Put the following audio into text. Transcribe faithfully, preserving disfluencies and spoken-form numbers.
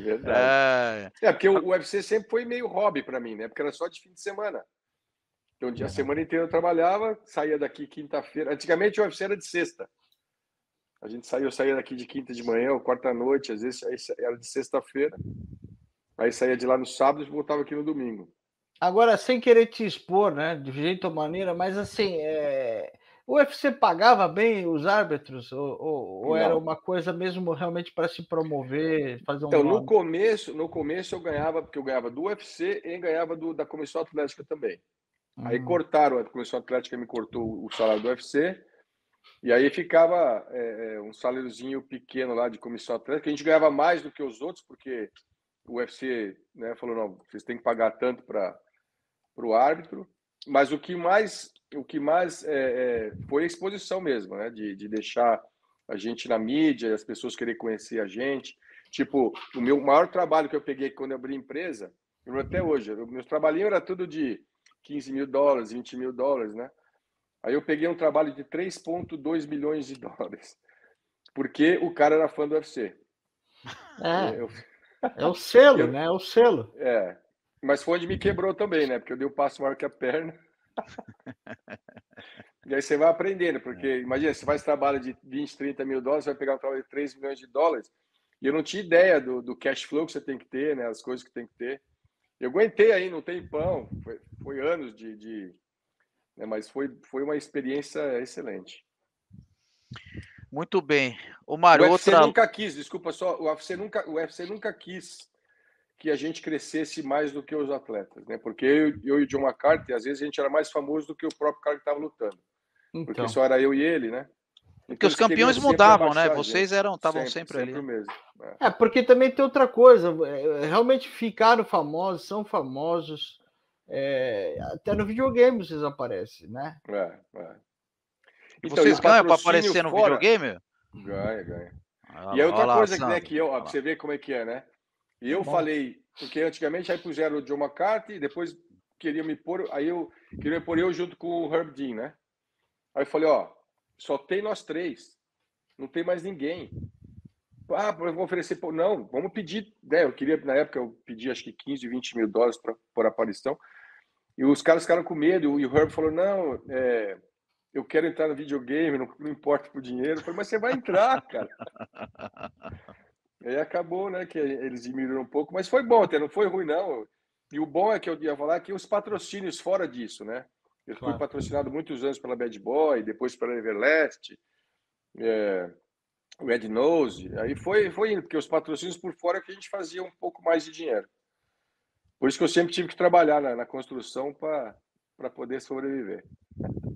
Verdade. É, É, porque o o U F C sempre foi meio hobby para mim, né, porque era só de fim de semana. Então, dia a é. semana inteira eu trabalhava, saía daqui quinta-feira. Antigamente o U F C era de sexta. A gente saía, eu saía daqui de quinta de manhã ou quarta-noite, às vezes aí sa- era de sexta-feira. Aí saía de lá no sábado e voltava aqui no domingo. Agora, sem querer te expor, né, de jeito ou maneira, mas assim, é... o U F C pagava bem os árbitros ou, ou, ou era Não. uma coisa mesmo realmente para se promover, fazer um Então, no nome? começo, no começo eu ganhava, porque eu ganhava do U F C e ganhava do, da Comissão Atlética também. Aí Hum. cortaram, a Comissão Atlética me cortou o salário do U F C, e aí ficava é, é, um saláriozinho pequeno lá de Comissão Atlética, que a gente ganhava mais do que os outros, porque o U F C, né, falou, não, vocês têm que pagar tanto para o árbitro, mas o que mais, o que mais é, é, foi a exposição mesmo, né, de, de deixar a gente na mídia, as pessoas querem conhecer a gente. Tipo, o meu maior trabalho que eu peguei quando eu abri a empresa, eu até hoje, o meu trabalhinho era tudo de quinze mil dólares, vinte mil dólares, né? Aí eu peguei um trabalho de três vírgula dois milhões de dólares, porque o cara era fã do U F C. É, Eu, é o selo, eu, né? É o selo. é, mas foi onde me quebrou também, né? Porque eu dei o um passo maior que a perna. E aí você vai aprendendo, porque imagina, você faz trabalho de vinte, trinta mil dólares, você vai pegar um trabalho de três milhões de dólares, e eu não tinha ideia do, do cash flow que você tem que ter, né? As coisas que tem que ter. Eu aguentei aí, não tem pão, foi, foi anos de. de né? Mas foi, foi uma experiência excelente. Muito bem. O O Mário, U F C outra. nunca quis, desculpa só, o U F C nunca, o U F C nunca quis que a gente crescesse mais do que os atletas, né? Porque eu, eu e o John McCarthy, às vezes a gente era mais famoso do que o próprio cara que estava lutando, porque Então. só era eu e ele, né? Porque Então os eles queriam campeões sempre mudavam, né? abaixar a Vocês gente, eram, estavam sempre, sempre ali. sempre o mesmo. É. É, porque também tem outra coisa, é, realmente ficaram famosos, são famosos, é, até no videogame vocês aparecem, né? É, é. E Então, e vocês o ganham para patrocínio aparecer no fora, videogame? ganha, ganha. Olha E aí lá, olha outra lá, coisa, né, Sandro. que eu, ó, Olha pra lá. você ver como é que é, né? E Que eu bom. falei, porque antigamente aí puseram o John McCarthy, depois queriam me pôr, aí eu queria pôr eu junto com o Herb Dean, né? Aí eu falei, ó, só tem nós três, não tem mais ninguém. Ah, eu vou oferecer, pô, não, vamos pedir, né? Eu queria, na época, eu pedi acho que quinze, vinte mil dólares pra, por aparição. E os caras ficaram com medo, e o Herb falou, não, é, eu quero entrar no videogame, não, não importa por dinheiro. Eu falei, mas você vai entrar, cara. Aí acabou, né, que eles diminuíram um pouco, mas foi bom até, não foi ruim, não. E o bom é que eu ia falar que os patrocínios fora disso, né? Eu fui Claro. patrocinado muitos anos pela Bad Boy, depois pela Everlast, é, Red Nose, aí foi, foi indo, porque os patrocínios por fora é que a gente fazia um pouco mais de dinheiro. Por isso que eu sempre tive que trabalhar na, na construção para poder sobreviver.